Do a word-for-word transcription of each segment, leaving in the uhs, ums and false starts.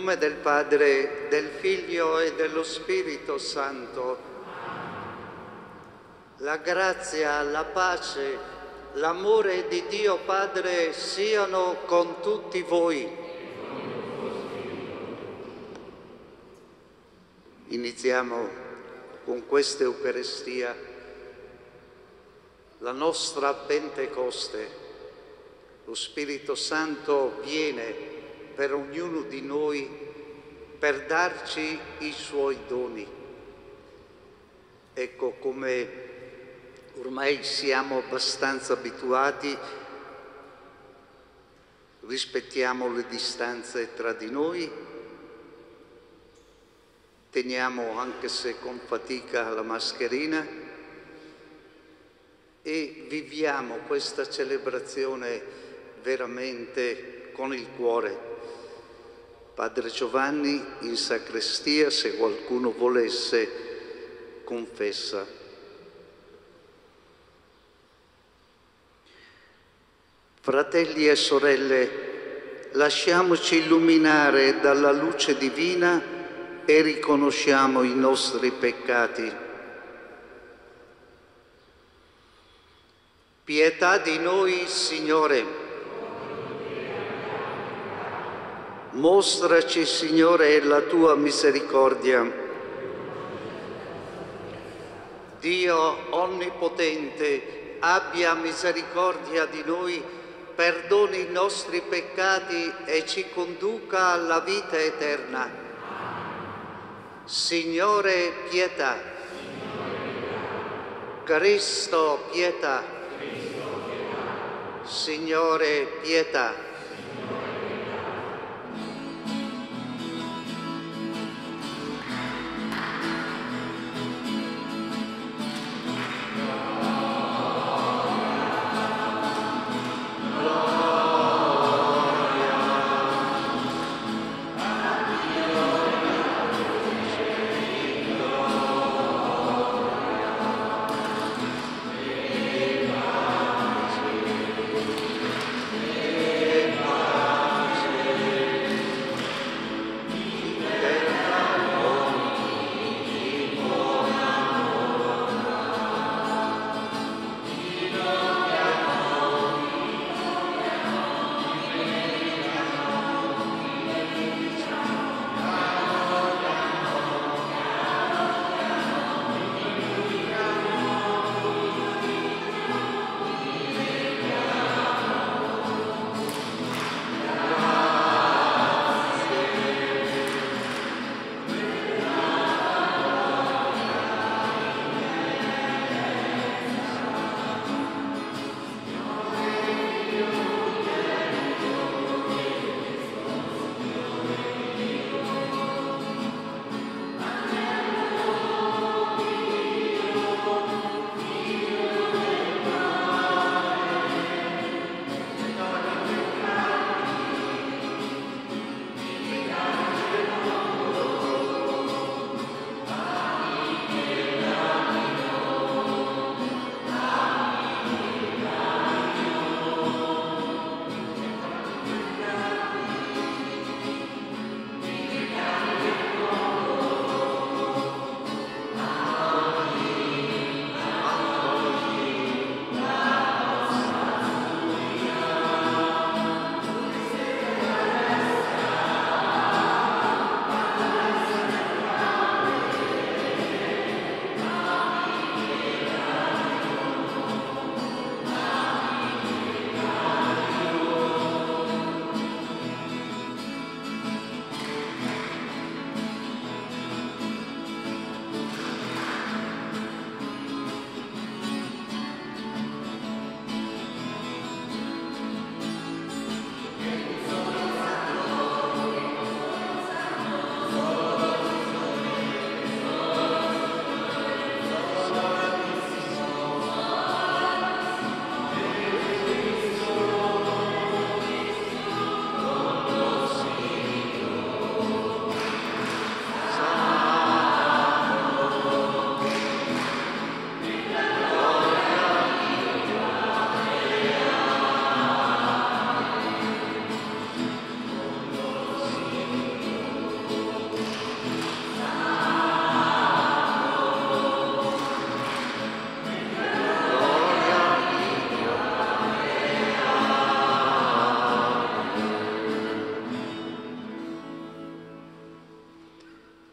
nome del Padre, del Figlio e dello Spirito Santo. La grazia, la pace, l'amore di Dio Padre siano con tutti voi. Iniziamo con questa Eucaristia la nostra Pentecoste. Lo Spirito Santo viene per ognuno di noi per darci i suoi doni. Ecco, come ormai siamo abbastanza abituati, rispettiamo le distanze tra di noi, teniamo anche se con fatica la mascherina e viviamo questa celebrazione veramente con il cuore. Padre Giovanni in sacrestia, se qualcuno volesse, confessa. Fratelli e sorelle, lasciamoci illuminare dalla luce divina e riconosciamo i nostri peccati. Pietà di noi, Signore. Mostraci, Signore, la tua misericordia. Dio Onnipotente, abbia misericordia di noi, perdoni i nostri peccati e ci conduca alla vita eterna. Signore, pietà. Cristo, pietà. Signore, pietà.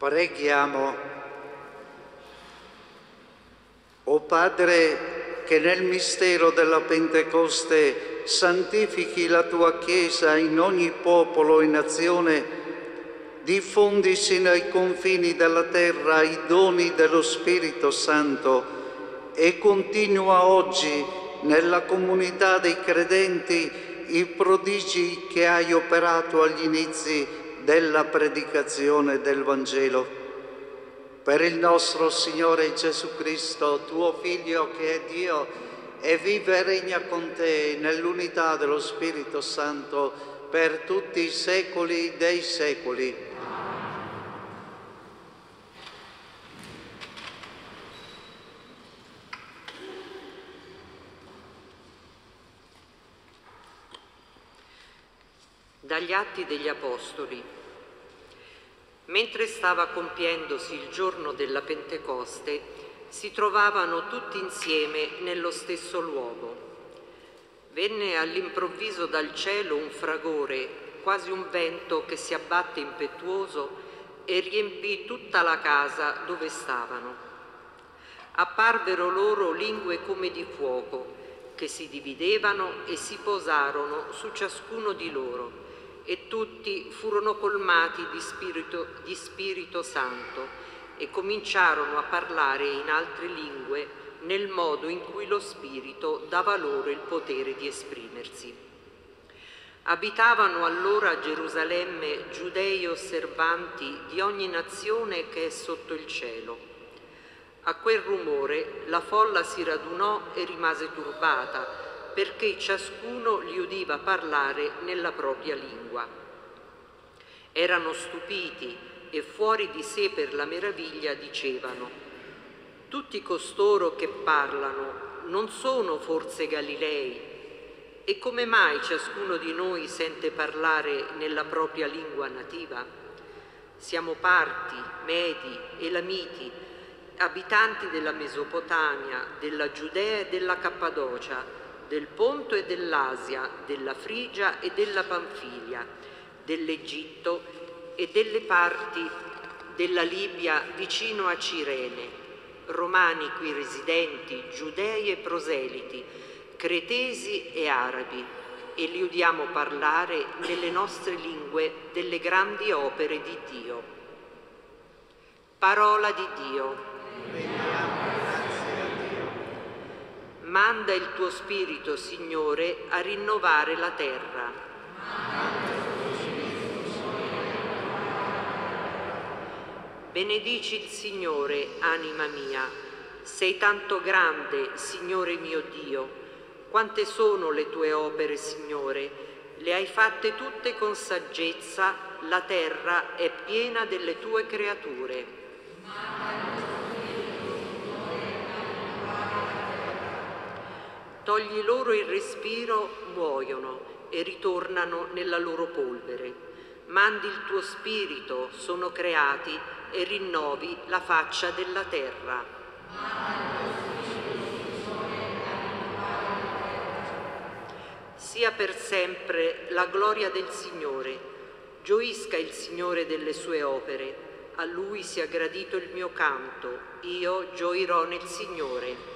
Preghiamo. O Padre, che nel mistero della Pentecoste santifichi la tua Chiesa in ogni popolo e nazione, diffondi sino ai confini della terra i doni dello Spirito Santo e continua oggi nella comunità dei credenti i prodigi che hai operato agli inizi della predicazione del Vangelo. Per il nostro Signore Gesù Cristo, tuo Figlio che è Dio e vive e regna con te nell'unità dello Spirito Santo per tutti i secoli dei secoli. Dagli Atti degli Apostoli. Mentre stava compiendosi il giorno della Pentecoste, si trovavano tutti insieme nello stesso luogo. Venne all'improvviso dal cielo un fragore, quasi un vento che si abbatte impetuoso e riempì tutta la casa dove stavano. Apparvero loro lingue come di fuoco, che si dividevano e si posarono su ciascuno di loro. E tutti furono colmati di spirito, di Spirito Santo e cominciarono a parlare in altre lingue nel modo in cui lo Spirito dava loro il potere di esprimersi. Abitavano allora a Gerusalemme giudei osservanti di ogni nazione che è sotto il cielo. A quel rumore la folla si radunò e rimase turbata, perché ciascuno li udiva parlare nella propria lingua. Erano stupiti e fuori di sé per la meraviglia dicevano: tutti costoro che parlano non sono forse Galilei? E come mai ciascuno di noi sente parlare nella propria lingua nativa? Siamo parti, medi, elamiti, abitanti della Mesopotamia, della Giudea e della Cappadocia, del Ponto e dell'Asia, della Frigia e della Panfilia, dell'Egitto e delle parti della Libia vicino a Cirene, romani qui residenti, giudei e proseliti, cretesi e arabi, e li udiamo parlare nelle nostre lingue delle grandi opere di Dio. Parola di Dio. Manda il tuo Spirito, Signore, a rinnovare la terra. Benedici il Signore, anima mia. Sei tanto grande, Signore mio Dio. Quante sono le tue opere, Signore? Le hai fatte tutte con saggezza, la terra è piena delle tue creature. Togli loro il respiro, muoiono e ritornano nella loro polvere. Mandi il tuo Spirito, sono creati, e rinnovi la faccia della terra. Sia per sempre la gloria del Signore. Gioisca il Signore delle sue opere. A Lui sia gradito il mio canto. Io gioirò nel Signore.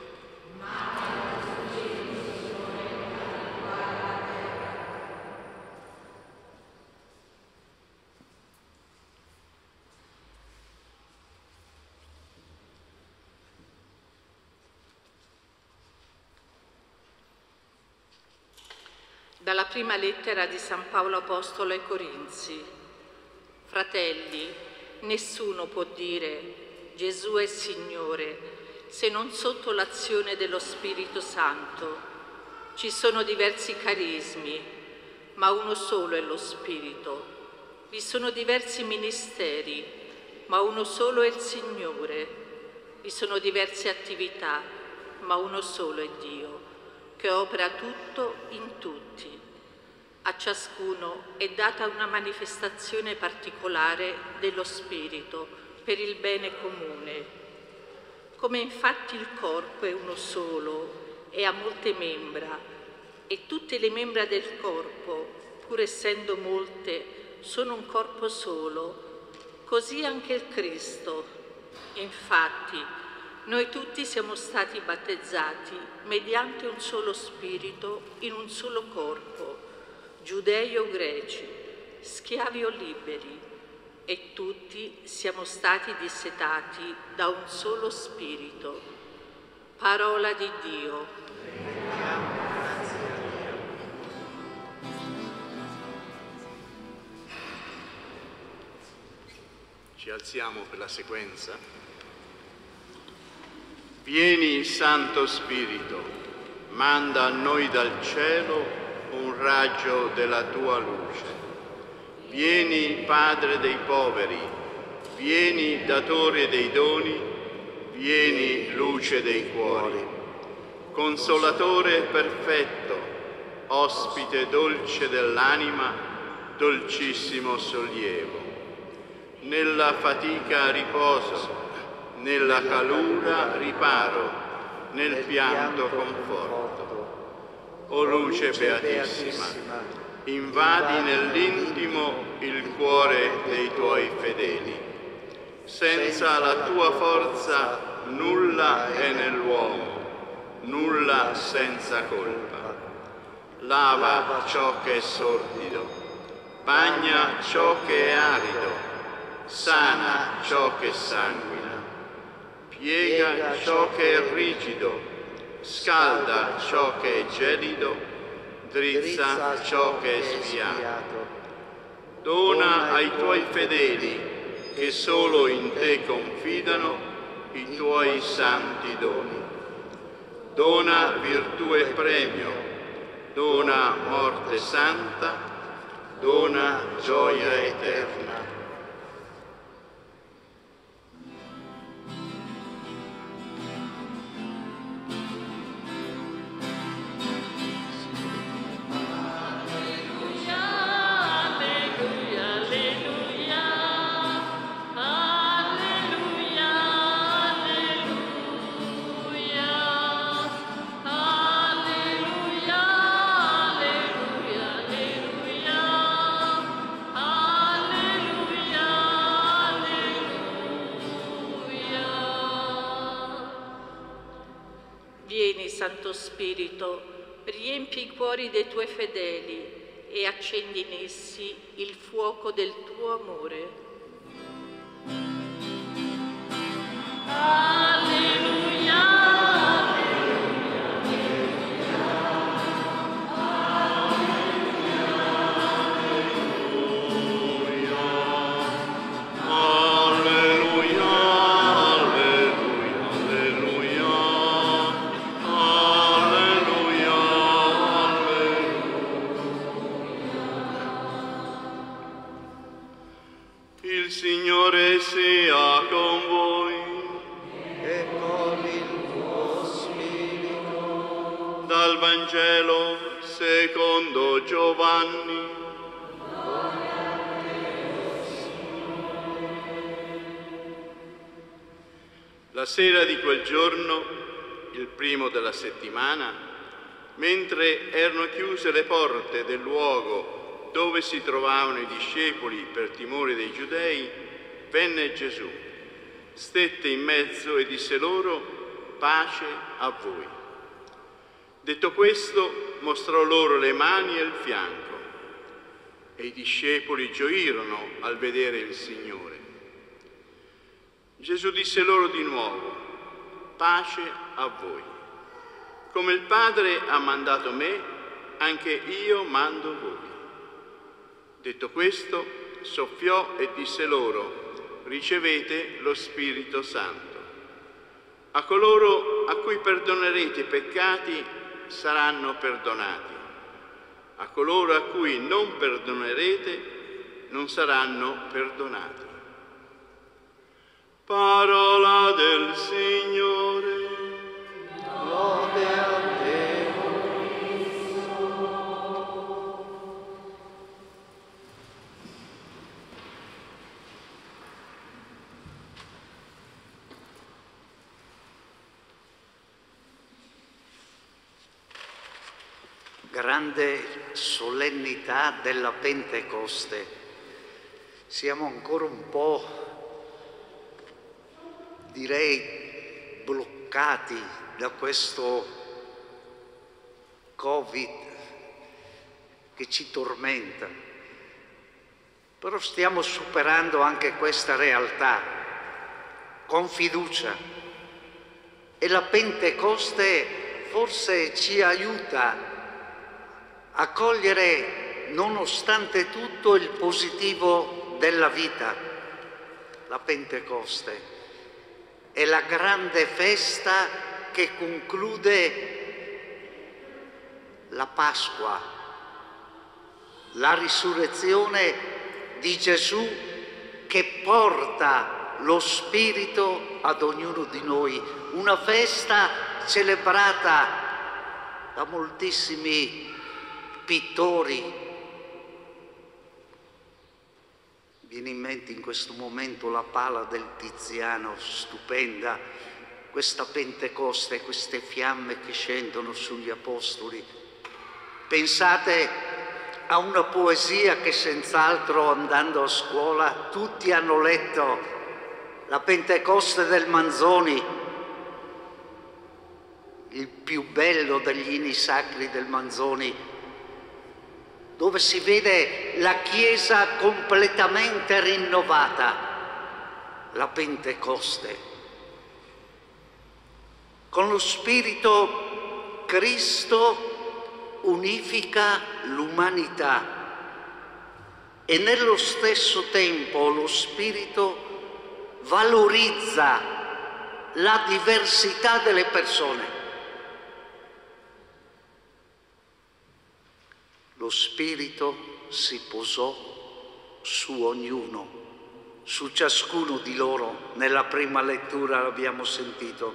Dalla prima lettera di San Paolo Apostolo ai Corinzi. Fratelli, nessuno può dire Gesù è Signore se non sotto l'azione dello Spirito Santo. Ci sono diversi carismi, ma uno solo è lo Spirito. Vi sono diversi ministeri, ma uno solo è il Signore. Vi sono diverse attività, ma uno solo è Dio, che opera tutto in tutti. A ciascuno è data una manifestazione particolare dello Spirito per il bene comune. Come infatti il corpo è uno solo e ha molte membra, e tutte le membra del corpo, pur essendo molte, sono un corpo solo, così anche il Cristo. Infatti, noi tutti siamo stati battezzati mediante un solo spirito in un solo corpo, giudei o greci, schiavi o liberi, e tutti siamo stati dissetati da un solo spirito. Parola di Dio. Ci alziamo per la sequenza. Vieni, Santo Spirito, manda a noi dal cielo un raggio della tua luce. Vieni, Padre dei poveri, vieni, Datore dei doni, vieni, luce dei cuori. Consolatore perfetto, ospite dolce dell'anima, dolcissimo sollievo. Nella fatica riposo, nella calura riparo, nel pianto conforto. O luce beatissima, invadi nell'intimo il cuore dei tuoi fedeli. Senza la tua forza nulla è nell'uomo, nulla senza colpa. Lava ciò che è sordido, bagna ciò che è arido, sana ciò che sanguina, piega ciò che è rigido, scalda ciò che è gelido, drizza ciò che è sviato. Dona ai tuoi fedeli, che solo in te confidano, i tuoi santi doni. Dona virtù e premio, dona morte santa, dona gioia eterna. Santo Spirito, riempi i cuori dei tuoi fedeli e accendi in essi il fuoco del tuo amore. Alleluia! Il Signore sia con voi. E con il tuo spirito. Dal Vangelo secondo Giovanni. La sera di quel giorno, il primo della settimana, mentre erano chiuse le porte del luogo dove si trovavano i discepoli per timore dei giudei, venne Gesù, stette in mezzo e disse loro: pace a voi. Detto questo, mostrò loro le mani e il fianco, e i discepoli gioirono al vedere il Signore. Gesù disse loro di nuovo: pace a voi. Come il Padre ha mandato me, anche io mando voi. Detto questo, soffiò e disse loro: ricevete lo Spirito Santo. A coloro a cui perdonerete i peccati saranno perdonati. A coloro a cui non perdonerete non saranno perdonati. Parola del Signore. Lode a te, grande solennità della Pentecoste. siamo ancora un po', direi, bloccati da questo Covid che ci tormenta. Però stiamo superando anche questa realtà con fiducia e la Pentecoste forse ci aiuta a cogliere, nonostante tutto, il positivo della vita. La Pentecoste è la grande festa che conclude la Pasqua, la risurrezione di Gesù che porta lo Spirito ad ognuno di noi. Una festa celebrata da moltissimi pittori. Viene in mente in questo momento la pala del Tiziano, stupenda, questa Pentecoste, queste fiamme che scendono sugli apostoli. Pensate a una poesia che senz'altro, andando a scuola, tutti hanno letto, la Pentecoste del Manzoni, il più bello degli inni sacri del Manzoni, dove si vede la Chiesa completamente rinnovata, la Pentecoste. Con lo Spirito Cristo unifica l'umanità e nello stesso tempo lo Spirito valorizza la diversità delle persone. Lo Spirito si posò su ognuno, su ciascuno di loro. Nella prima lettura l'abbiamo sentito.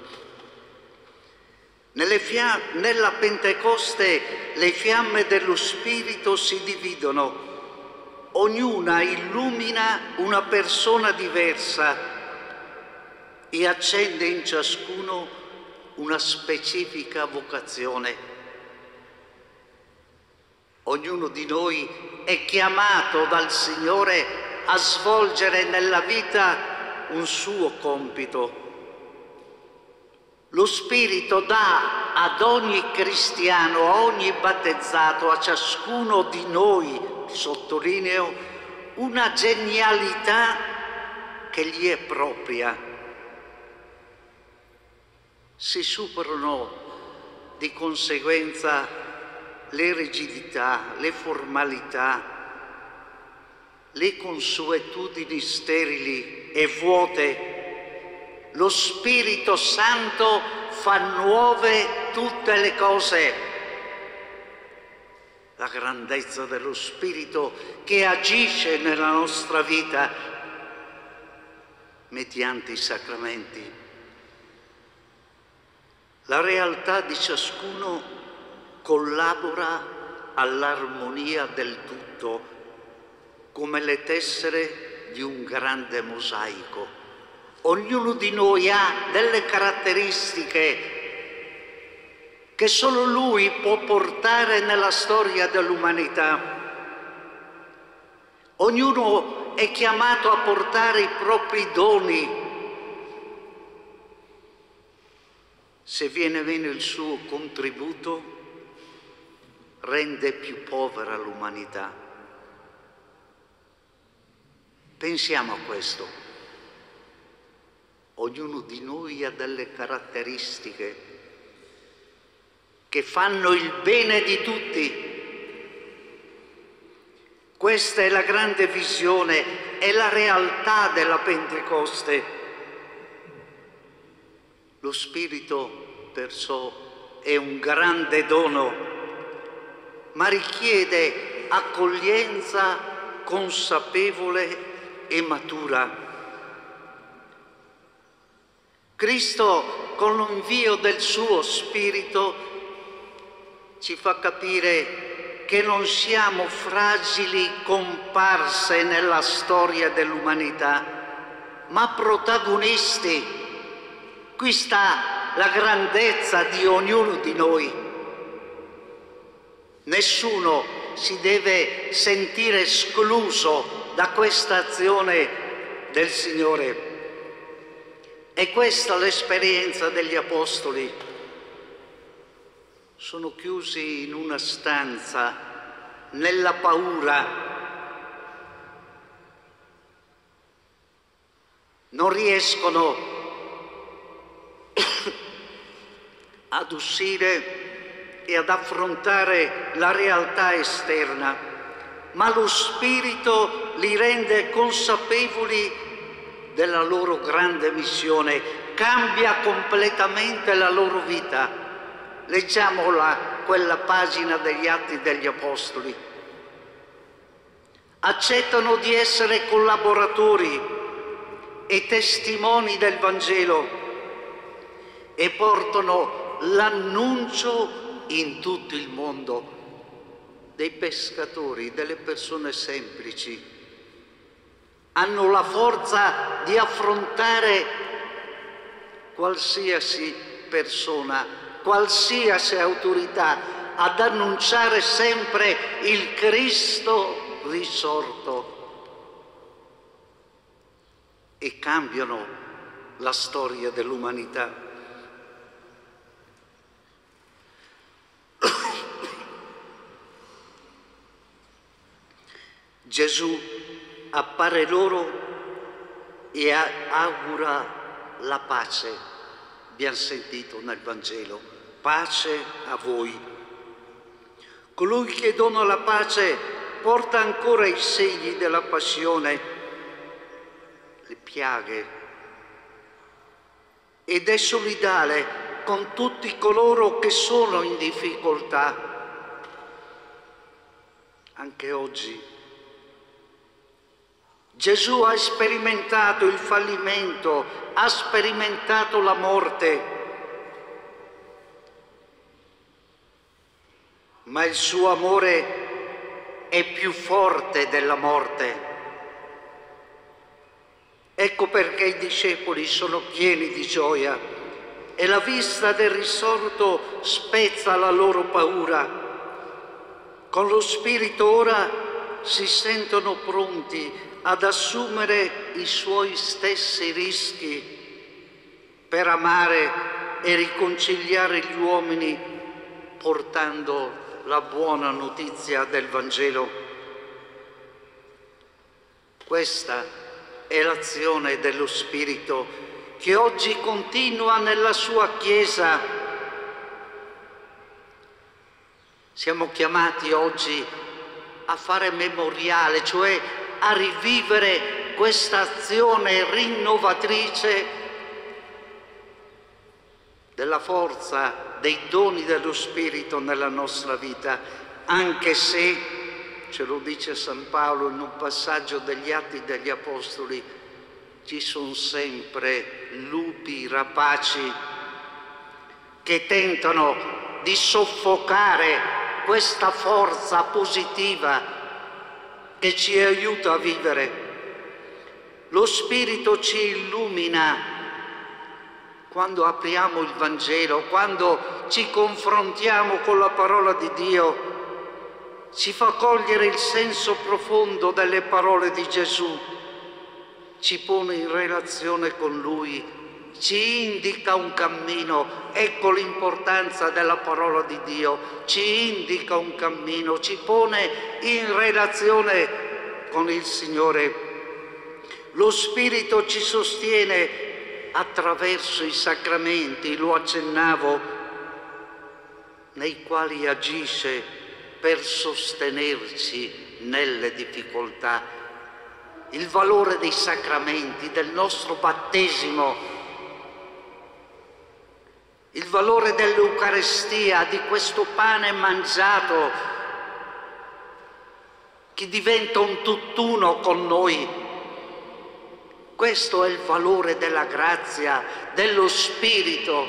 Nelle fia- nella Pentecoste le fiamme dello Spirito si dividono, ognuna illumina una persona diversa e accende in ciascuno una specifica vocazione. Ognuno di noi è chiamato dal Signore a svolgere nella vita un suo compito. Lo Spirito dà ad ogni cristiano, a ogni battezzato, a ciascuno di noi, sottolineo, una genialità che gli è propria. Si superano di conseguenza le rigidità, le formalità, le consuetudini sterili e vuote. Lo Spirito Santo fa nuove tutte le cose. La grandezza dello Spirito che agisce nella nostra vita mediante i sacramenti. La realtà di ciascuno collabora all'armonia del tutto, come le tessere di un grande mosaico. Ognuno di noi ha delle caratteristiche che solo Lui può portare nella storia dell'umanità. Ognuno è chiamato a portare i propri doni. Se viene meno il suo contributo, rende più povera l'umanità. Pensiamo a questo. Ognuno di noi ha delle caratteristiche che fanno il bene di tutti. Questa è la grande visione, è la realtà della Pentecoste. Lo Spirito perciò è un grande dono, ma richiede accoglienza consapevole e matura. Cristo, con l'invio del suo Spirito, ci fa capire che non siamo fragili comparse nella storia dell'umanità, ma protagonisti. Qui sta la grandezza di ognuno di noi. Nessuno si deve sentire escluso da questa azione del Signore. È questa l'esperienza degli Apostoli. Sono chiusi in una stanza, nella paura. Non riescono ad uscire e ad affrontare la realtà esterna, ma lo Spirito li rende consapevoli della loro grande missione, cambia completamente la loro vita. Leggiamola, quella pagina degli Atti degli Apostoli. Accettano di essere collaboratori e testimoni del Vangelo e portano l'annuncio in tutto il mondo. Dei pescatori, delle persone semplici, hanno la forza di affrontare qualsiasi persona, qualsiasi autorità, ad annunciare sempre il Cristo risorto, e cambiano la storia dell'umanità. Gesù appare loro e augura la pace. Abbiamo sentito nel Vangelo: pace a voi. Colui che dona la pace porta ancora i segni della passione, le piaghe, ed è solidale con tutti coloro che sono in difficoltà. Anche oggi Gesù ha sperimentato il fallimento, ha sperimentato la morte, ma il suo amore è più forte della morte. Ecco perché i discepoli sono pieni di gioia e la vista del risorto spezza la loro paura. Con lo Spirito ora si sentono pronti ad assumere i suoi stessi rischi per amare e riconciliare gli uomini, portando la buona notizia del Vangelo. Questa è l'azione dello Spirito che oggi continua nella sua Chiesa. Siamo chiamati oggi a fare memoriale, cioè a rivivere questa azione rinnovatrice della forza, dei doni dello Spirito nella nostra vita, anche se, ce lo dice San Paolo in un passaggio degli Atti degli Apostoli, ci sono sempre lupi rapaci che tentano di soffocare questa forza positiva che ci aiuta a vivere. Lo Spirito ci illumina quando apriamo il Vangelo, quando ci confrontiamo con la parola di Dio, ci fa cogliere il senso profondo delle parole di Gesù, ci pone in relazione con Lui, ci indica un cammino. Ecco l'importanza della parola di Dio, ci indica un cammino, ci pone in relazione con il Signore. Lo Spirito ci sostiene attraverso i sacramenti, lo accennavo, nei quali agisce per sostenerci nelle difficoltà. Il valore dei sacramenti, del nostro battesimo, il valore dell'Eucarestia, di questo pane mangiato che diventa un tutt'uno con noi. Questo è il valore della grazia, dello Spirito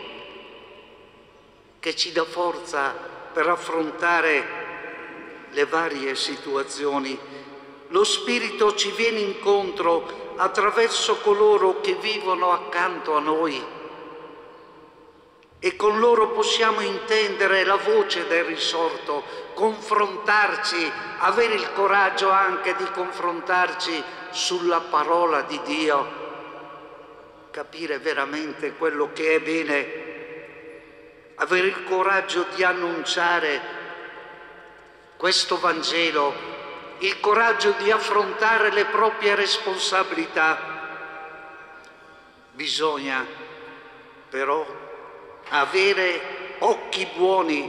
che ci dà forza per affrontare le varie situazioni. Lo Spirito ci viene incontro attraverso coloro che vivono accanto a noi. e con loro possiamo intendere la voce del risorto, confrontarci, avere il coraggio anche di confrontarci sulla parola di Dio, capire veramente quello che è bene, avere il coraggio di annunciare questo Vangelo, il coraggio di affrontare le proprie responsabilità. Bisogna però avere occhi buoni,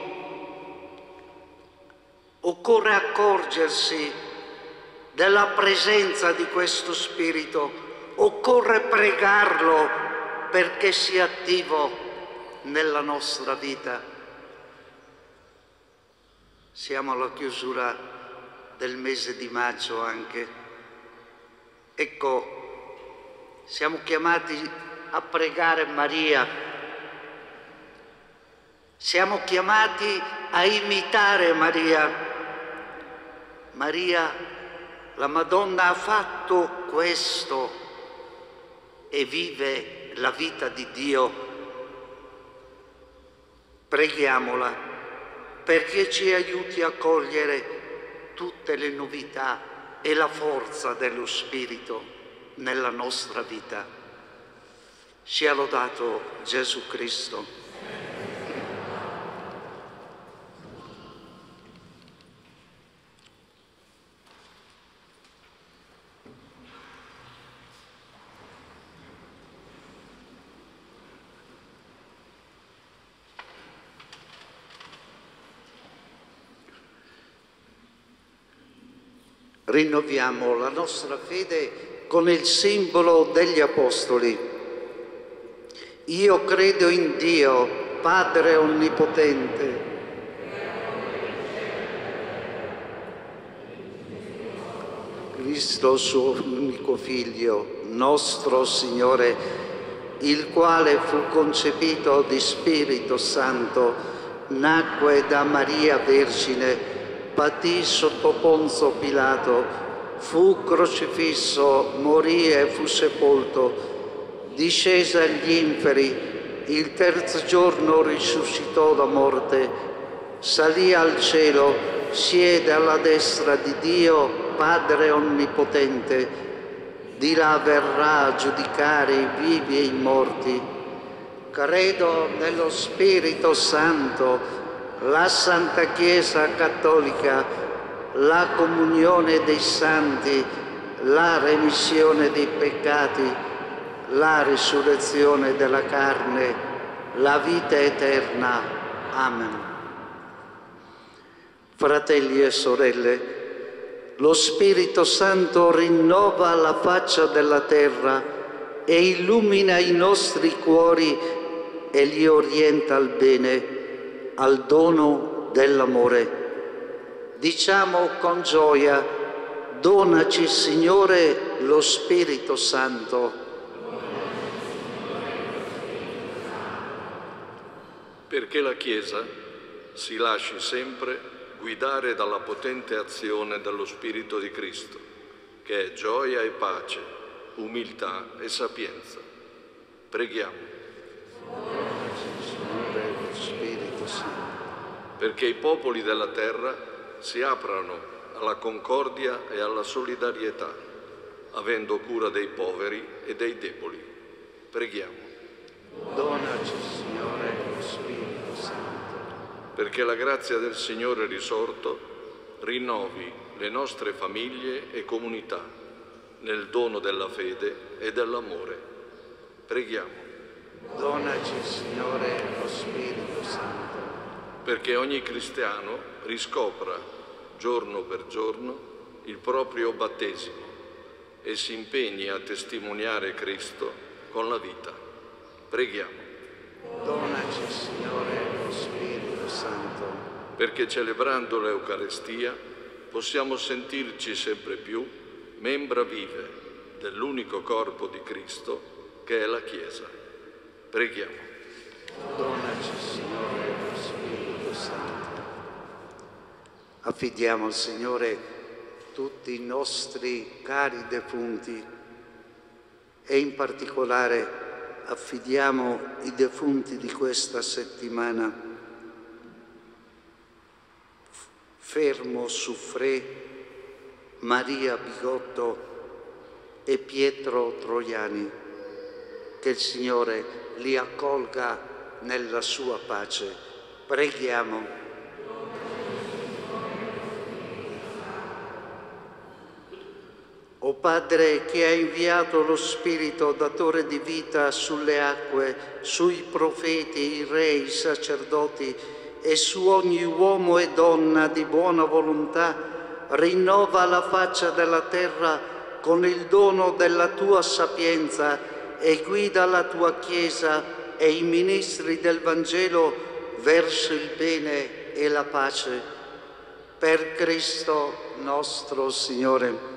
occorre accorgersi della presenza di questo Spirito, occorre pregarlo perché sia attivo nella nostra vita. Siamo alla chiusura del mese di maggio anche. Ecco, siamo chiamati a pregare Maria. Siamo chiamati a imitare Maria. Maria, la Madonna, ha fatto questo e vive la vita di Dio. Preghiamola perché ci aiuti a cogliere tutte le novità e la forza dello Spirito nella nostra vita. Sia lodato Gesù Cristo. Rinnoviamo la nostra fede con il simbolo degli Apostoli. Io credo in Dio, Padre Onnipotente, Cristo suo unico Figlio, nostro Signore, il quale fu concepito di Spirito Santo, nacque da Maria Vergine, patì sotto Ponzio Pilato, fu crocifisso, morì e fu sepolto, discese agli inferi, il terzo giorno risuscitò da morte, salì al cielo, siede alla destra di Dio, Padre Onnipotente, di là verrà a giudicare i vivi e i morti. Credo nello Spirito Santo, la Santa Chiesa Cattolica, la comunione dei santi, la remissione dei peccati, la risurrezione della carne, la vita eterna. Amen. Fratelli e sorelle, lo Spirito Santo rinnova la faccia della terra e illumina i nostri cuori e li orienta al bene, al dono dell'amore. Diciamo con gioia: donaci, Signore, lo Spirito Santo. Perché la Chiesa si lasci sempre guidare dalla potente azione dello Spirito di Cristo, che è gioia e pace, umiltà e sapienza. Preghiamo. Perché i popoli della terra si aprano alla concordia e alla solidarietà, avendo cura dei poveri e dei deboli. Preghiamo. Donaci, Signore, lo Spirito Santo. Perché la grazia del Signore risorto rinnovi le nostre famiglie e comunità nel dono della fede e dell'amore. Preghiamo. Donaci, Signore, lo Spirito Santo. Perché ogni cristiano riscopra giorno per giorno il proprio battesimo e si impegni a testimoniare Cristo con la vita. Preghiamo. Donaci, Signore, lo Spirito Santo. Perché celebrando l'Eucarestia possiamo sentirci sempre più membra vive dell'unico corpo di Cristo che è la Chiesa. Preghiamo. Donaci, Signore, lo Spirito Santo. Affidiamo al Signore tutti i nostri cari defunti e in particolare affidiamo i defunti di questa settimana: Fermo Suffré, Maria Bigotto e Pietro Troiani. Che il Signore li accolga nella sua pace. Preghiamo. O Padre, che hai inviato lo Spirito datore di vita sulle acque, sui profeti, i re, i sacerdoti e su ogni uomo e donna di buona volontà, rinnova la faccia della terra con il dono della tua sapienza e guida la tua Chiesa e i ministri del Vangelo verso il bene e la pace. Per Cristo nostro Signore.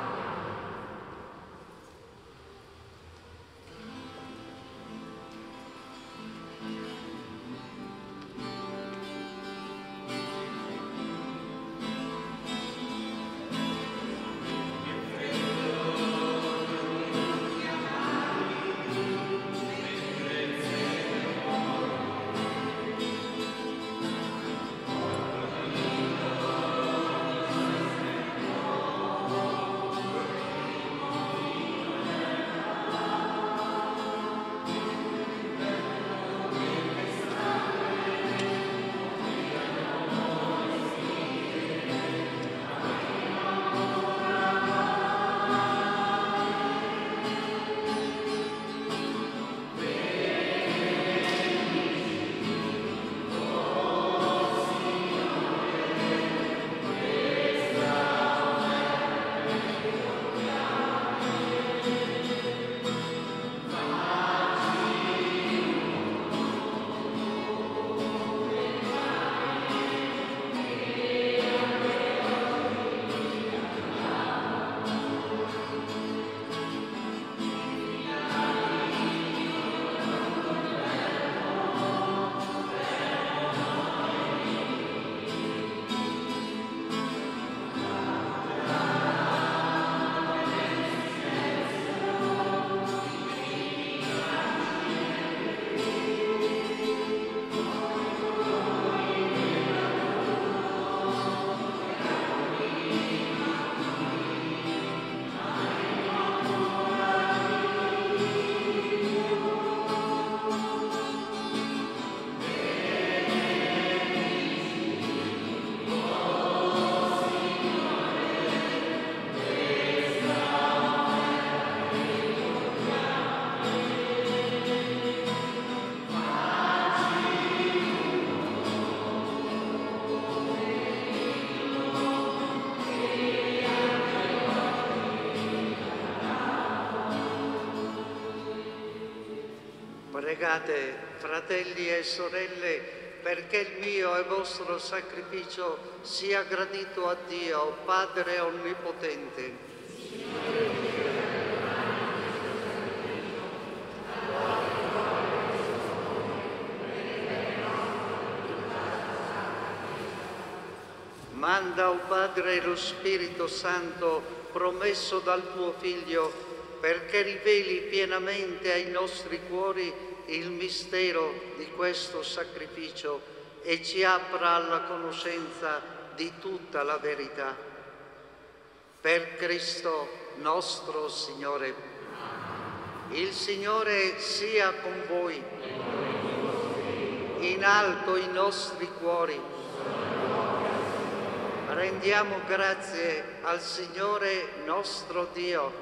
Pregate, fratelli e sorelle, perché il mio e vostro sacrificio sia gradito a Dio, Padre Onnipotente. Manda, o Padre, lo Spirito Santo promesso dal tuo Figlio, perché riveli pienamente ai nostri cuori il mistero di questo sacrificio e ci apra alla conoscenza di tutta la verità. Per Cristo nostro Signore. Il Signore sia con voi. In alto i nostri cuori. Rendiamo grazie al Signore nostro Dio.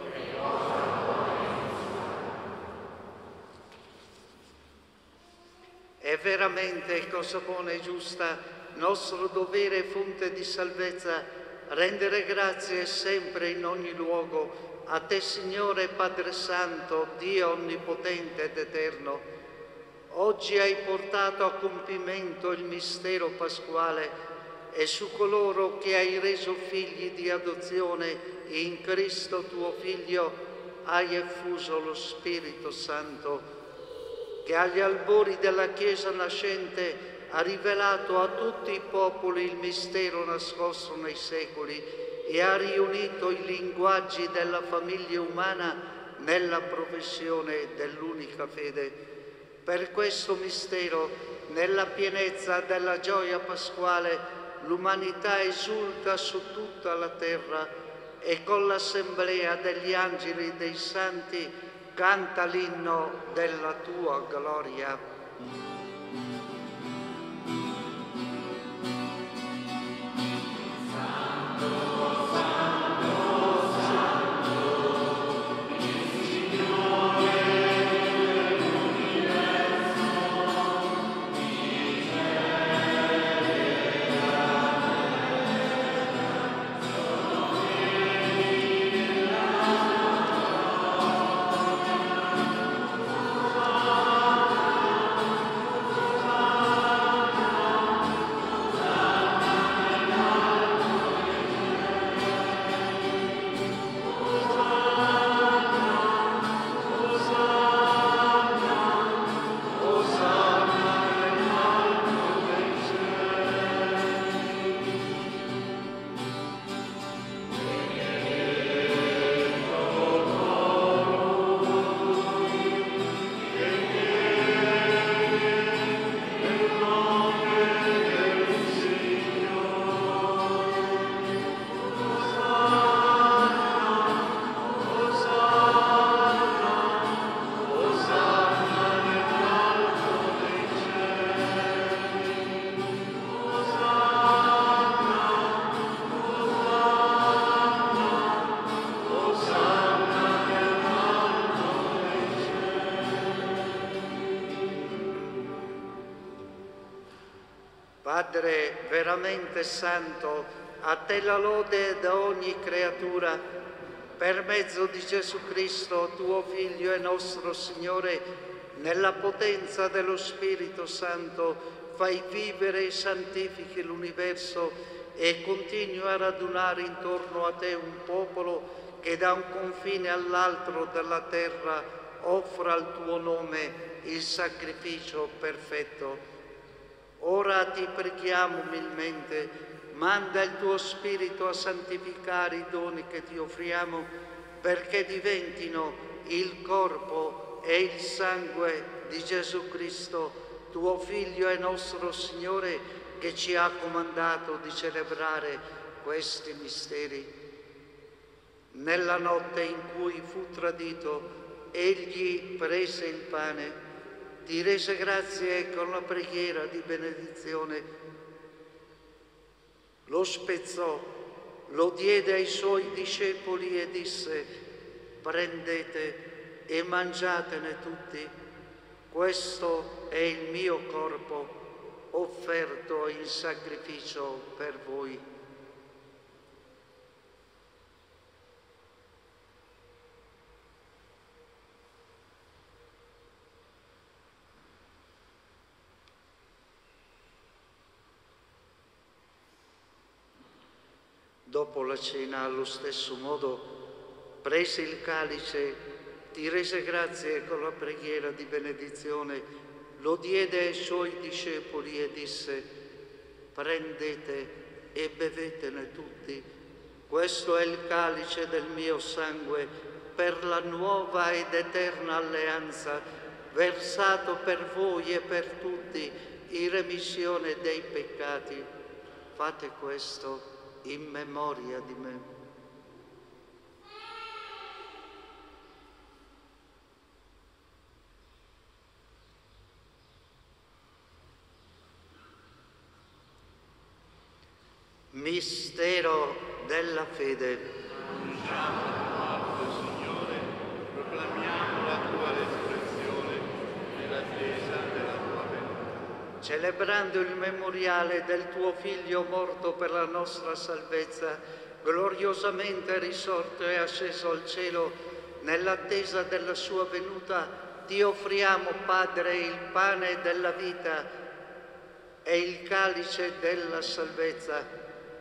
È veramente cosa buona e giusta, nostro dovere e fonte di salvezza, rendere grazie sempre in ogni luogo a Te, Signore Padre Santo, Dio Onnipotente ed Eterno. Oggi hai portato a compimento il mistero pasquale e su coloro che hai reso figli di adozione in Cristo tuo Figlio hai effuso lo Spirito Santo, che agli albori della Chiesa nascente ha rivelato a tutti i popoli il mistero nascosto nei secoli e ha riunito i linguaggi della famiglia umana nella professione dell'unica fede. Per questo mistero, nella pienezza della gioia pasquale, l'umanità esulta su tutta la terra e con l'assemblea degli angeli e dei santi canta l'inno della tua gloria. Padre veramente santo, a te la lode da ogni creatura, per mezzo di Gesù Cristo, tuo Figlio e nostro Signore, nella potenza dello Spirito Santo, fai vivere e santifichi l'universo e continui a radunare intorno a te un popolo che da un confine all'altro della terra offra al tuo nome il sacrificio perfetto. Ora ti preghiamo umilmente, manda il tuo Spirito a santificare i doni che ti offriamo, perché diventino il corpo e il sangue di Gesù Cristo, tuo Figlio e nostro Signore, che ci ha comandato di celebrare questi misteri. Nella notte in cui fu tradito, egli prese il pane, ti rese grazie con la preghiera di benedizione, lo spezzò, lo diede ai suoi discepoli e disse: prendete e mangiatene tutti, questo è il mio corpo offerto in sacrificio per voi. Dopo la cena, allo stesso modo, prese il calice, ti rese grazie con la preghiera di benedizione, lo diede ai suoi discepoli e disse: prendete e bevetene tutti, questo è il calice del mio sangue per la nuova ed eterna alleanza, versato per voi e per tutti in remissione dei peccati. Fate questo in memoria di me. Mistero della fede. Annunciamo la morte, Signore, proclamiamo la tua resurrezione nell'attesa della tua venuta. Celebrando il memoriale del tuo Figlio morto per la nostra salvezza, gloriosamente risorto e asceso al cielo, nell'attesa della sua venuta, ti offriamo, Padre, il pane della vita e il calice della salvezza.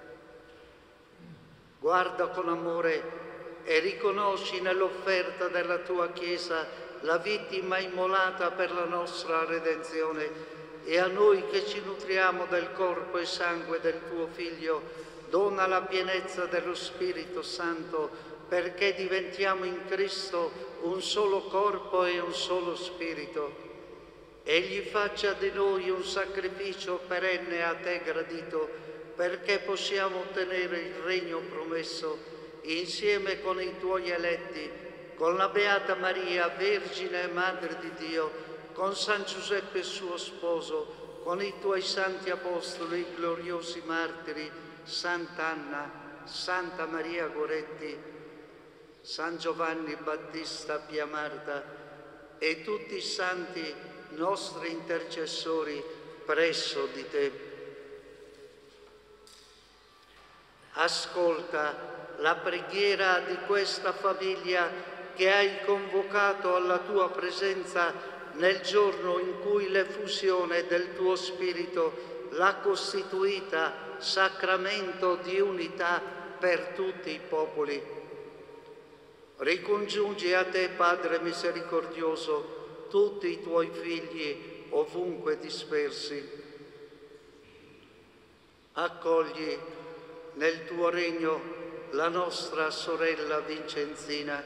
Guarda con amore e riconosci nell'offerta della tua Chiesa la vittima immolata per la nostra redenzione, e a noi che ci nutriamo del corpo e sangue del tuo Figlio, dona la pienezza dello Spirito Santo, perché diventiamo in Cristo un solo corpo e un solo spirito. Egli faccia di noi un sacrificio perenne a te gradito, perché possiamo ottenere il regno promesso insieme con i tuoi eletti, con la Beata Maria, Vergine e Madre di Dio, con San Giuseppe suo sposo, con i tuoi santi apostoli, i gloriosi martiri, Sant'Anna, Santa Maria Goretti, San Giovanni Battista Pia Marta e tutti i santi nostri intercessori presso di te. Ascolta la preghiera di questa famiglia che hai convocato alla tua presenza nel giorno in cui l'effusione del tuo Spirito l'ha costituita sacramento di unità per tutti i popoli. Ricongiungi a te, Padre misericordioso, tutti i tuoi figli ovunque dispersi. Accogli nel tuo regno la nostra sorella Vincenzina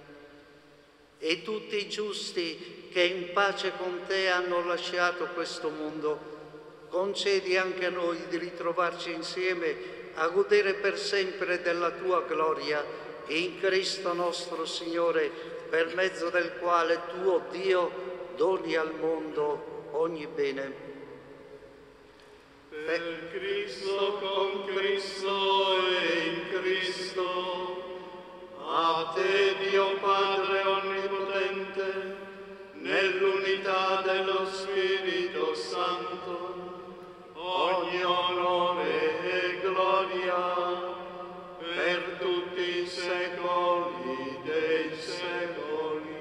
e tutti i giusti che in pace con te hanno lasciato questo mondo. Concedi anche a noi di ritrovarci insieme a godere per sempre della tua gloria in Cristo nostro Signore, per mezzo del quale tu, o Dio, doni al mondo ogni bene. Per Cristo, con Cristo e in Cristo, a te Dio Padre Onnipotente, nell'unità dello Spirito Santo, ogni onore e gloria per tutti i secoli dei secoli.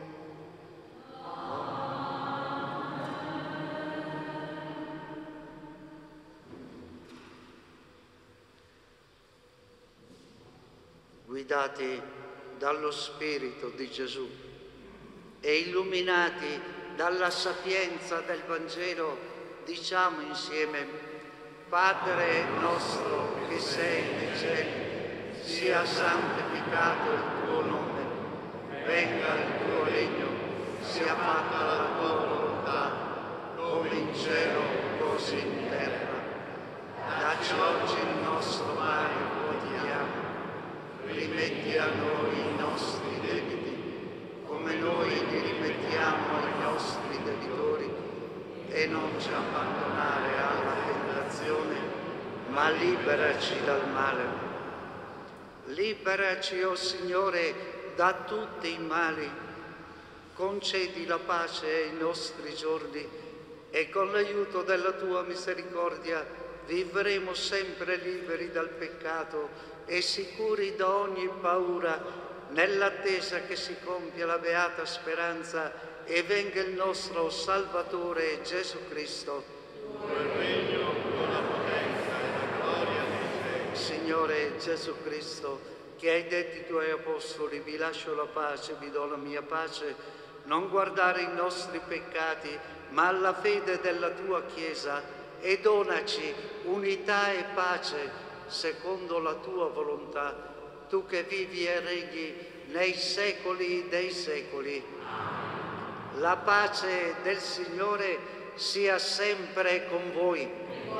Guidati dallo Spirito di Gesù e illuminati dalla sapienza del Vangelo, diciamo insieme: Padre nostro che sei nei cieli, sia santificato il tuo nome, venga il tuo regno, sia fatta la tua volontà, come in cielo così in terra. Dacci oggi il nostro pane quotidiano, rimetti a noi i nostri debiti, come noi li rimettiamo ai nostri debitori, e non ci abbandonare alla tentazione, ma liberaci dal male. Liberaci, o Signore, da tutti i mali. Concedi la pace ai nostri giorni e con l'aiuto della tua misericordia vivremo sempre liberi dal peccato e sicuri da ogni paura, nell'attesa che si compia la beata speranza e venga il nostro Salvatore Gesù Cristo. Tuo il regno, con la potenza e la gloria dei secoli. Signore Gesù Cristo, che hai detto ai tuoi apostoli: vi lascio la pace, vi do la mia pace, non guardare i nostri peccati, ma alla fede della tua Chiesa, e donaci unità e pace secondo la tua volontà, tu che vivi e regni nei secoli dei secoli. La pace del Signore sia sempre con voi.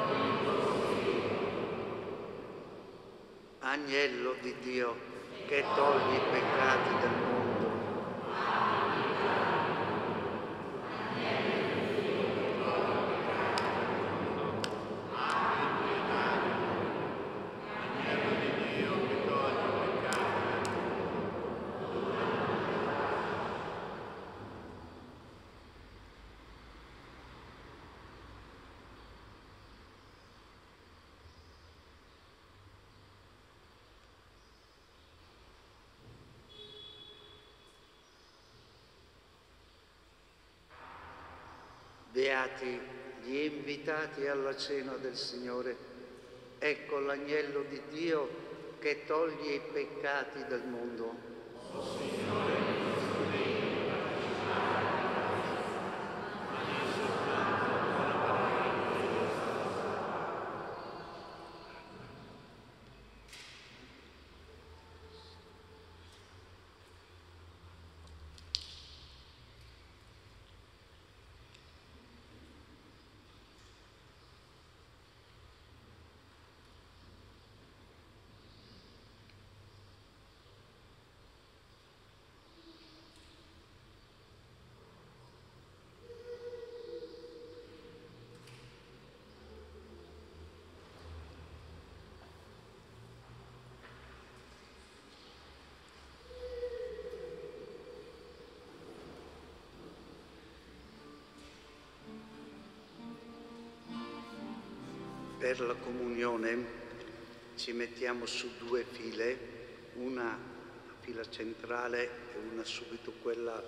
Agnello di Dio, che togli i peccati del mondo. Beati gli invitati alla cena del Signore. Ecco l'agnello di Dio che toglie i peccati del mondo. O Signore, per la comunione ci mettiamo su due file, una a fila centrale e una subito quella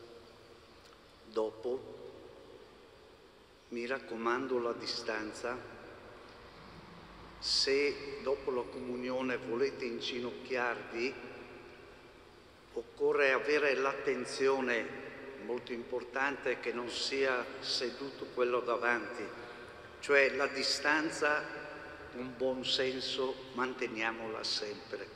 dopo. Mi raccomando la distanza. Se dopo la comunione volete inginocchiarvi, occorre avere l'attenzione molto importante che non sia seduto quello davanti, cioè la distanza, un buon senso, manteniamola sempre.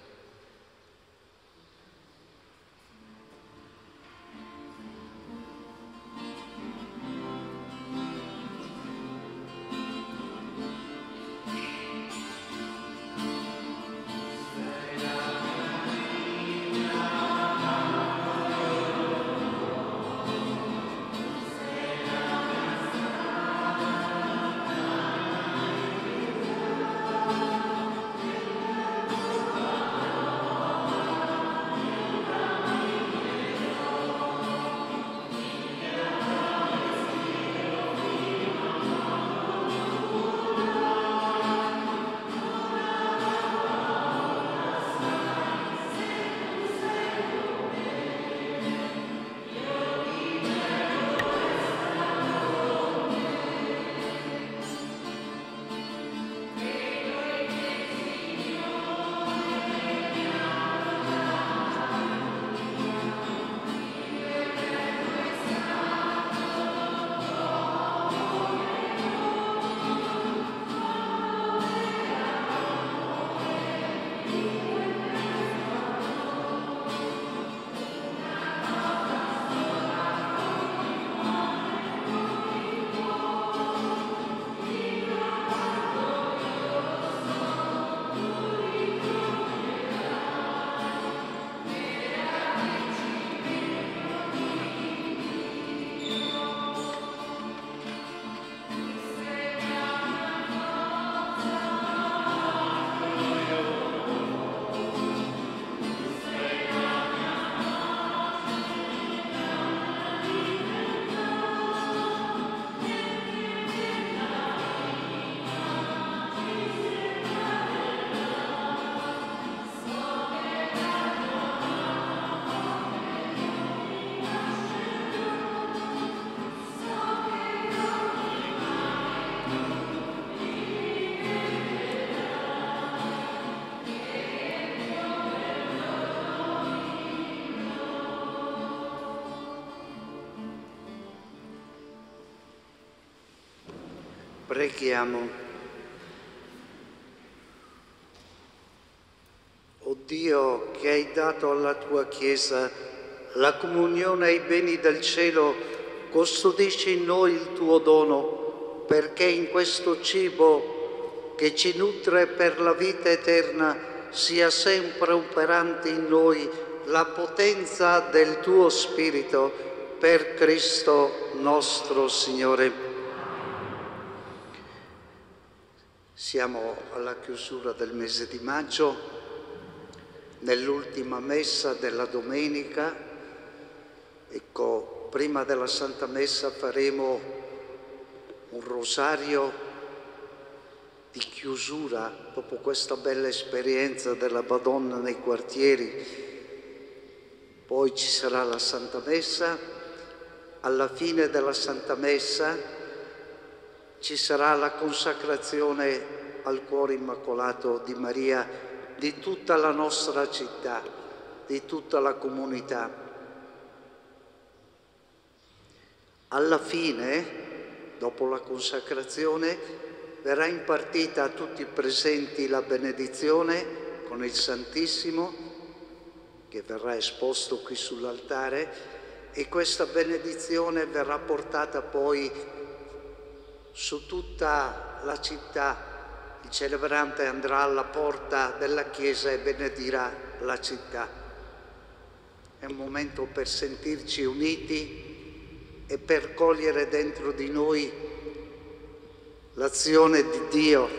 Preghiamo. O Dio, che hai dato alla tua Chiesa la comunione ai beni del cielo, custodisci in noi il tuo dono, perché in questo cibo che ci nutre per la vita eterna sia sempre operante in noi la potenza del tuo Spirito, per Cristo nostro Signore. Siamo alla chiusura del mese di maggio, nell'ultima messa della domenica. Ecco, prima della Santa Messa faremo un rosario di chiusura dopo questa bella esperienza della Madonna nei quartieri. Poi ci sarà la Santa Messa. Alla fine della Santa Messa ci sarà la consacrazione al cuore immacolato di Maria di tutta la nostra città, di tutta la comunità. Alla fine, dopo la consacrazione, verrà impartita a tutti i presenti la benedizione con il Santissimo, che verrà esposto qui sull'altare, e questa benedizione verrà portata poi su tutta la città. Il celebrante andrà alla porta della chiesa e benedirà la città. È un momento per sentirci uniti e per cogliere dentro di noi l'azione di Dio.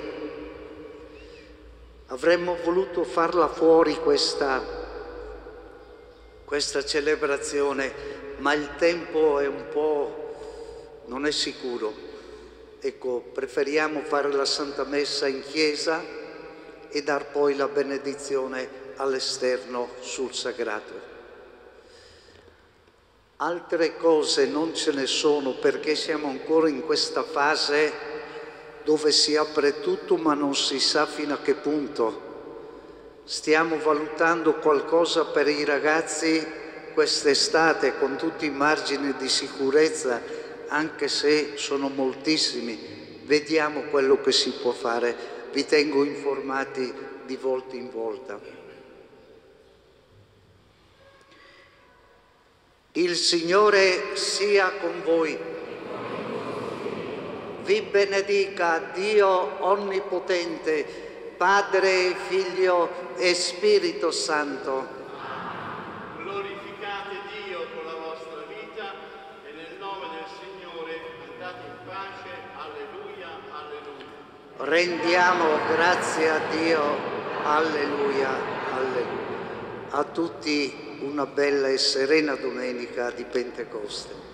Avremmo voluto farla fuori questa, questa celebrazione, ma il tempo è un po', non è sicuro. ecco, preferiamo fare la Santa Messa in chiesa e dar poi la benedizione all'esterno sul sagrato. Altre cose non ce ne sono perché siamo ancora in questa fase dove si apre tutto ma non si sa fino a che punto. Stiamo valutando qualcosa per i ragazzi quest'estate con tutti i margini di sicurezza, anche se sono moltissimi. Vediamo quello che si può fare. Vi tengo informati di volta in volta. Il Signore sia con voi. Vi benedica Dio Onnipotente, Padre, Figlio e Spirito Santo. Glorificate Dio con la vostra vita e nel nome del Signore andate in pace. Alleluia, alleluia. Rendiamo grazie a Dio. Alleluia, alleluia. A tutti una bella e serena domenica di Pentecoste.